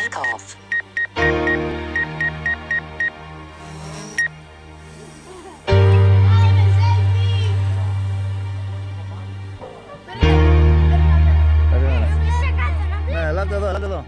takeoff. Lato εδώ.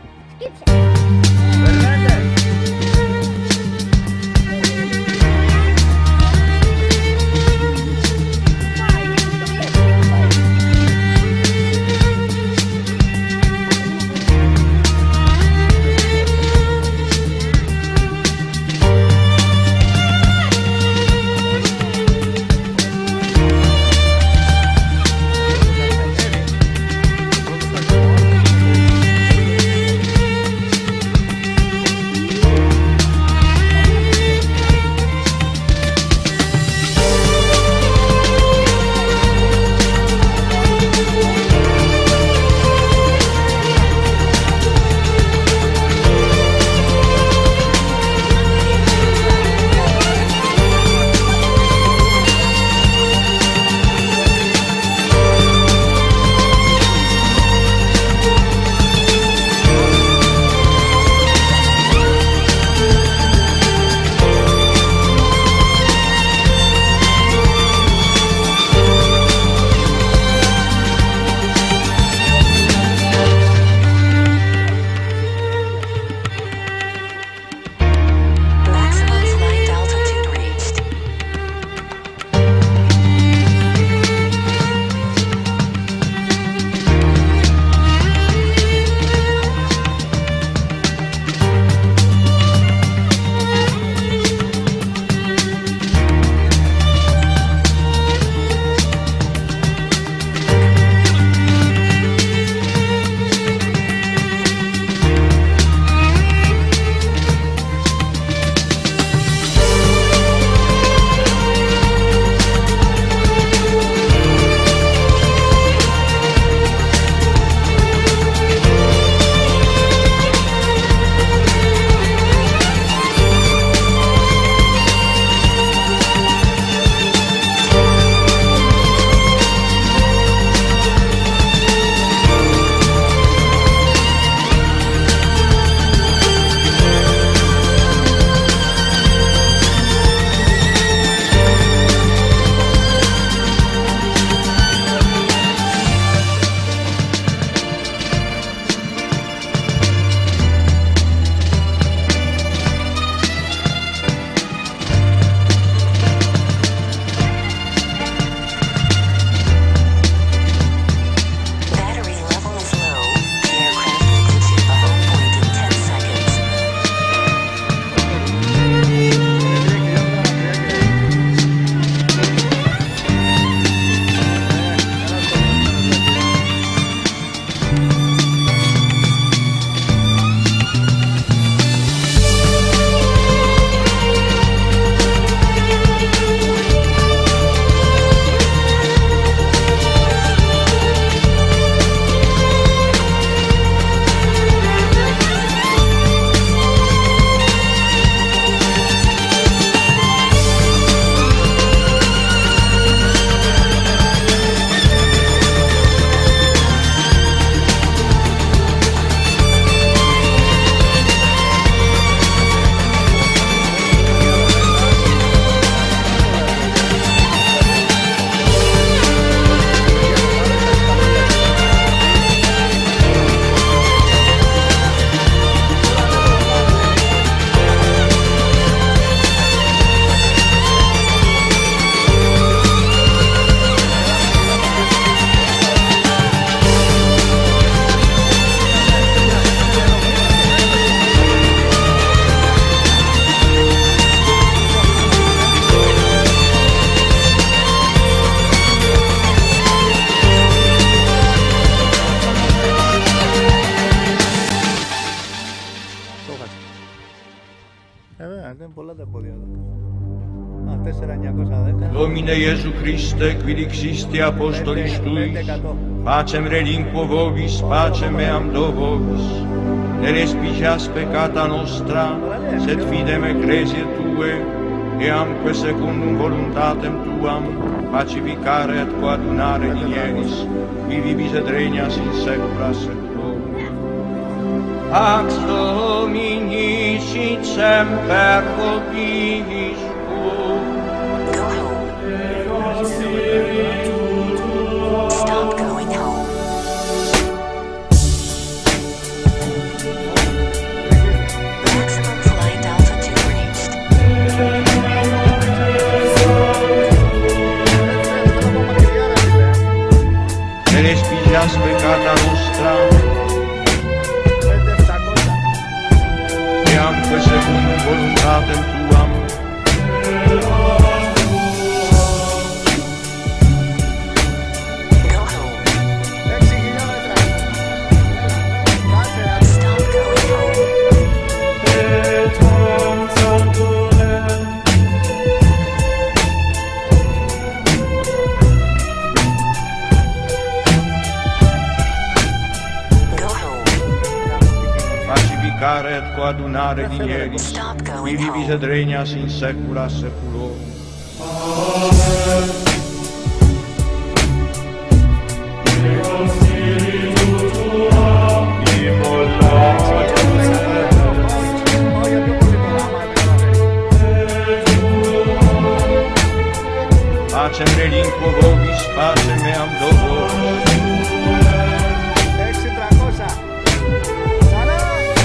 είναι πολλά τα πόδια εδώ. Α, 4.910. Domine Iesu Christe, qui dixisti apostolis tuis, pacem relinquo vobis, pacem meam do vobis. Ne respigias peccata nostra, sed fidem ecclesiae Tue, eamque secundum voluntatem Tuam, pacificare et coadunare linieris, vivibis et regnas in saecula saeculorum. Pax Domini sit semper vobiscum. Go home. Stop going home. Maximum flight altitude reached. Ne respigias peccata nostra, e secundum voluntatem tuam. Go home. Stop going home. Go home. Pacificare et coadunare digneris, Stop qui going vivis home. et regnas in saecula saeculorum. Pacem relinquo vobis, pacem meam do vobis. 6.300. Sana.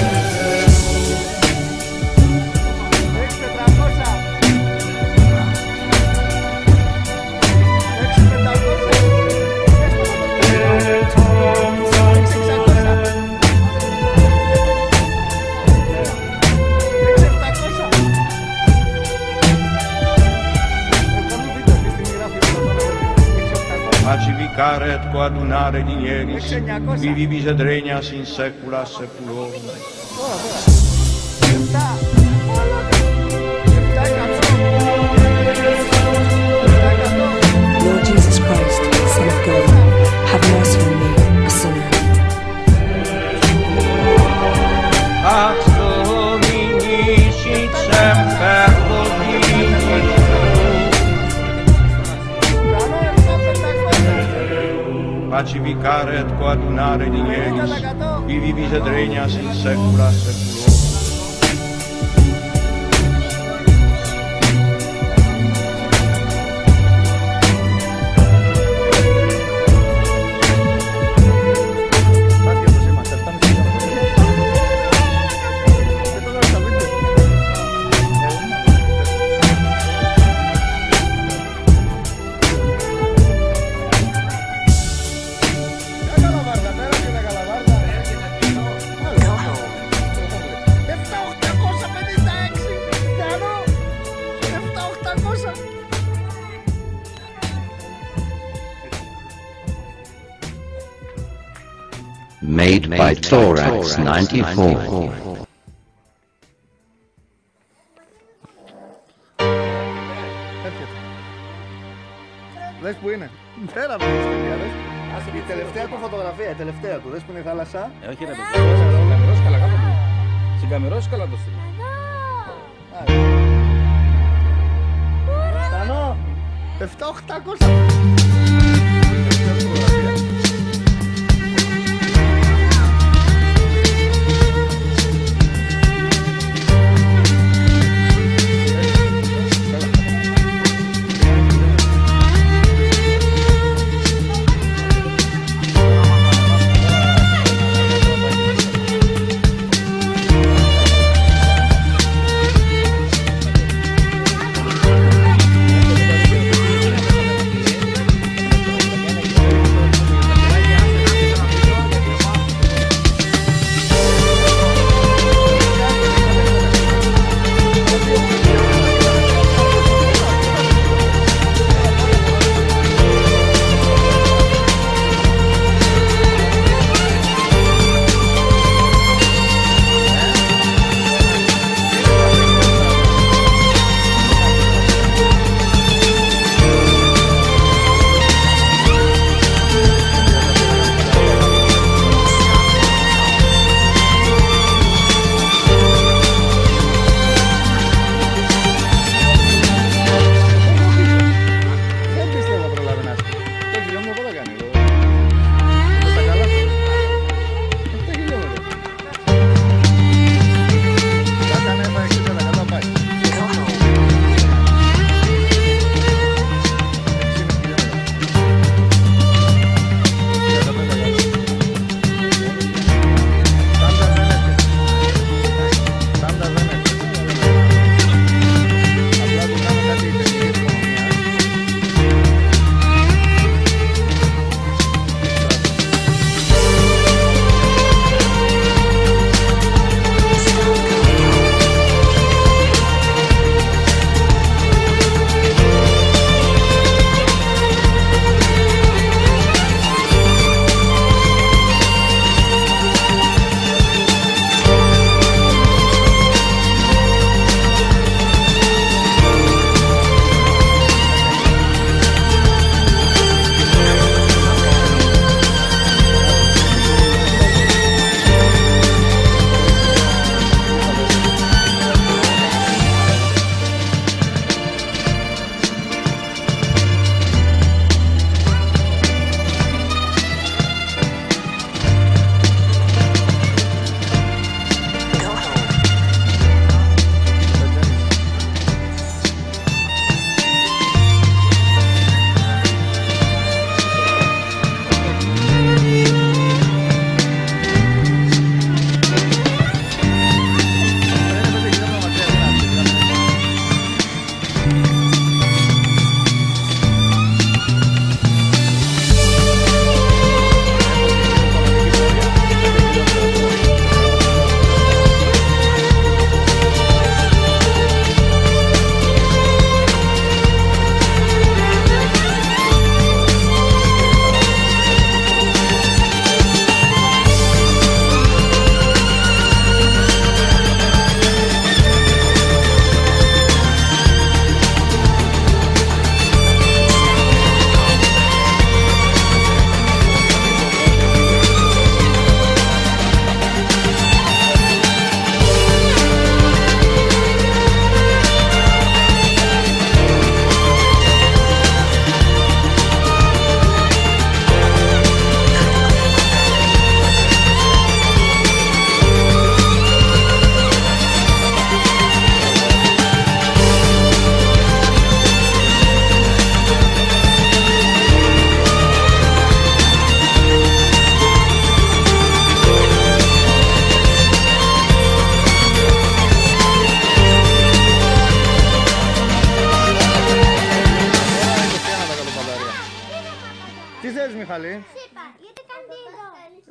6.700. Pacificare et coadunare digneris, 6.900. qui vivis et regnas in saecula saeculorum. Lord Jesus Christ, Son of God, have mercy on me, a sinner. Pax Domini sit semper vobiscum. Pacificare et coadunare digneris, qui vivis et regnas in saecula saeculorum. Go home. Made by Thorax 94. Δες που είναι. Πέρα από την ιστορία, δες. Η τελευταία του φωτογραφία, η τελευταία του. Δες που είναι η θάλασσα. Όχι ρε παιδί, συγκαμερώσει καλά κάτω μου. Συγκαμερώσει καλά το στείλω. Στανό. 7.800.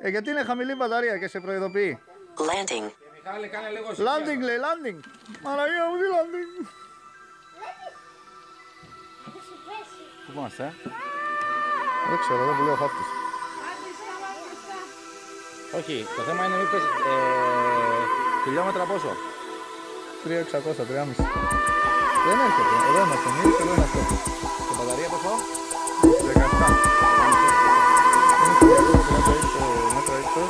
Γιατί είναι χαμηλή μπαταρία και σε προειδοποιεί. Landing. Μιχάλη, κάνε λίγο Landing λέει, landing. Μαλαγία μου, τι landing. Πού είμαστε, Δεν ξέρω, δεν που λέει ο χάπτης. Όχι, το θέμα είναι μήπως χιλιόμετρα πόσο. 3.600, 3.500. Δεν έρχεται, εδώ είμαστε εμείς, εδώ είναι αυτό. Και μπαταρία πόσο. 17. Είναι στο μέτρο ύψος.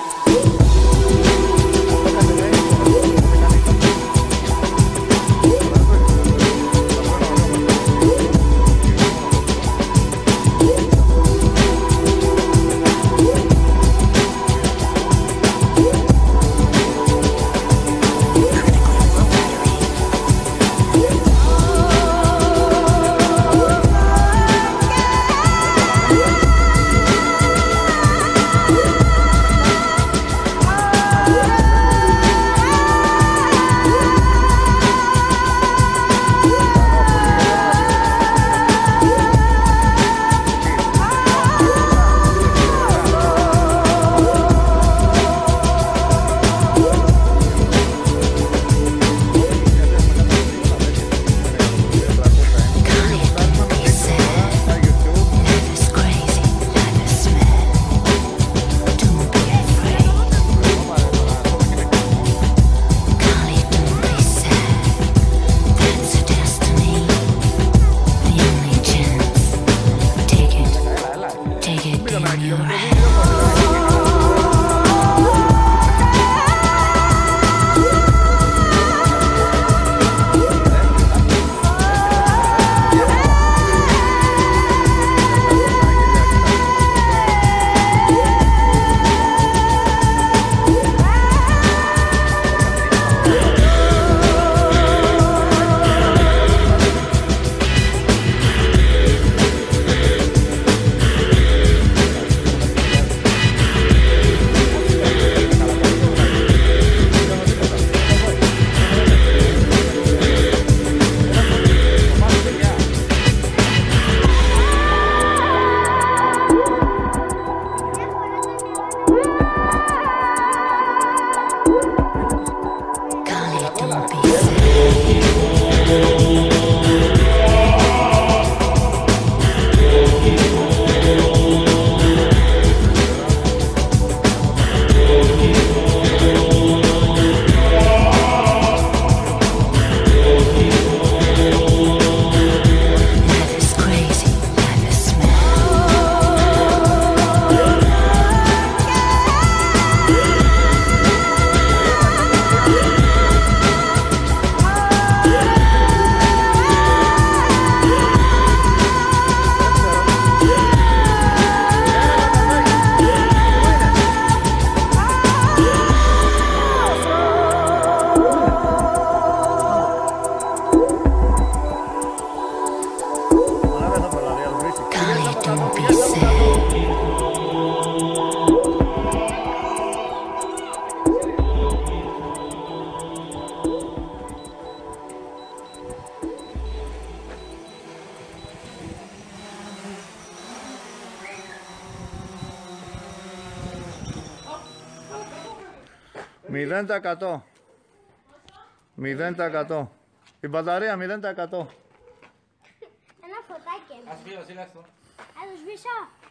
Μηδέν τα 0%. Η μπαταρία 0%. Ένα φωτάκι. Ας φύγω, σίγα στο. Ας σβήσω.